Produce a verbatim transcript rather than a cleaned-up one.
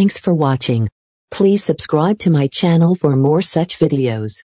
Thanks for watching. Please subscribe to my channel for more such videos.